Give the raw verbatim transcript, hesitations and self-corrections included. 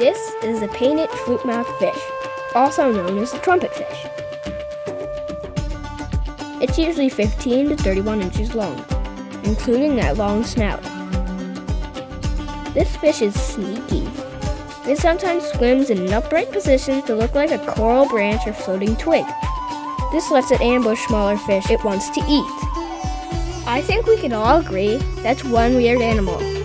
This is the Painted Flutemouth fish, also known as the Trumpet Fish. It's usually fifteen to thirty-one inches long, including that long snout. This fish is sneaky. It sometimes swims in an upright position to look like a coral branch or floating twig. This lets it ambush smaller fish it wants to eat. I think we can all agree that's one weird animal.